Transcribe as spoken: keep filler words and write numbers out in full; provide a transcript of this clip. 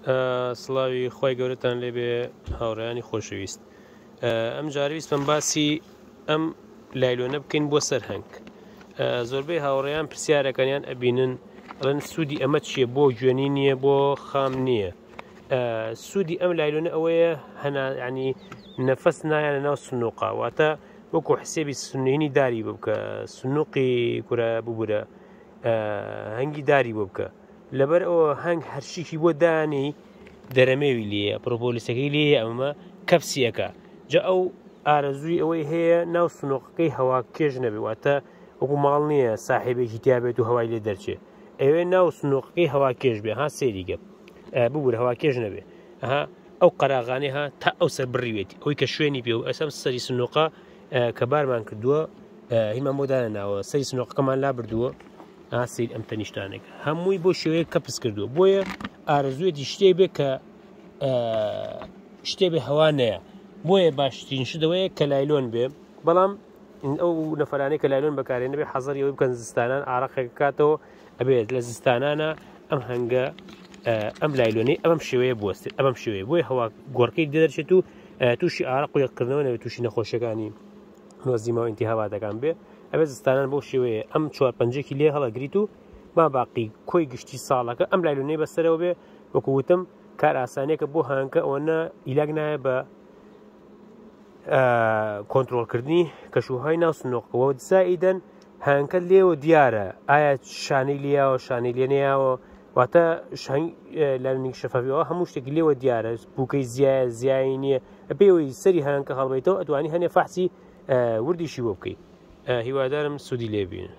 سڵاوی خۆی گەورەتان لێبێ هاوڕێیانی خۆشەویست. ئەم جارویستم باسی ئەم لایلۆنە بکەین بۆ سەرهەنگ. زۆربەی هاوڕێیان پرسیارەکەنیان ئەبینن ئەڵێن سوودی ئەمە چییە، بۆ گوێنی نییە، بۆ خام نییە. سوودی ئەم لایلۆنە ئەوەیە هەنا ینی نەفەس نایانە ناو سنووقا، واتە وەکو حسێبی سنوێنی داری بۆ بکە، سنووقی کورە ببورە هەنگی داری بۆ بکە. لەبەر ئەوە هەنگ هەرشیکی بۆ دانی دەرەمێوی لێە، پرۆپۆلیسەکەی لێ ئەمە کەپسیەکە. جا ئەو ئارەزووی ئەوەی هەیە ناو سنووقەکەی هەوا کێژ نەبێ، واتە وەکو ماڵ نییە ساحێبێکی تیابێت و هەوای لێ دەرچێ، ئەوێ ناو سنووقەکەی هەوا کێژ بێ. ها سێریگە ببوورە هەوا کێژ نەبێ. ئەها ئەو قەراغانێ ها تا ئەو سەر بڕیوێتی ئەوی کە شوێنی پێ و ئەسەم سەری سنووقە کە بارمان کردووە هیمان بۆ دانەناوە، سەری سنووقەکەمان لا بردووە. ئاسیر ئەم تەنیشتانێکە هەمووی بۆ شێوەیە کەپس کردووە، بۆیە ئارەزوێتی شتێ بێ کە شتێ بێ هەوا نەیە. بۆیە باشترین شتەوەیە کە لایلۆن بێ، بەڵام ئەو نەفەرانەی کە لایلۆن بەکارێنە بێ حەزەری ئەوەی بکەن زستانان ئاڕەقێک کاتەوە ئەبێت لە زستانانە ئەم هەنگە ئەم لایلۆنەی ئەمەم شێوەیە بوەستێت، ئەمەم شێوەیە بۆی هەوا گۆڕکەی دەدەرچێت و تووشی ئاڕق و یەککردنەوە نەبێت، تووشی نەخۆشیەکانی نۆزیما و ئینتیهاباتەکان بێ. ئەبێت زستانان بۆ شێوەیە ئەم چوار پەنجێکی لێ هەڵەگریت و ما باقی کۆی گشتی ساڵەکە ئەم لایلۆنەی بەسەرەوە بێ. وەکو وتم کار ئاسانەیەکە بۆ هەنگکە ئەوەنە ئیلاگ نایە بە کۆنتترۆلکردنی کەشوهای ناو سنووقەوە. زائیدەن هەنگکە لێوە دیارە ئایا شانەی لیاوە شانەی لێ نەیاوە، واتە لایلۆنێکی شەفافیەوە هەموو شتێکی لێوە دیارە، بووکەی زیایە زیایی نییە. بێەوەی سەری هەنگکە هەڵبێتەوە ئەتوانی هەنێ فەحسی وردیشی بۆ بکەیت. هیوادارم سوودی لێبین.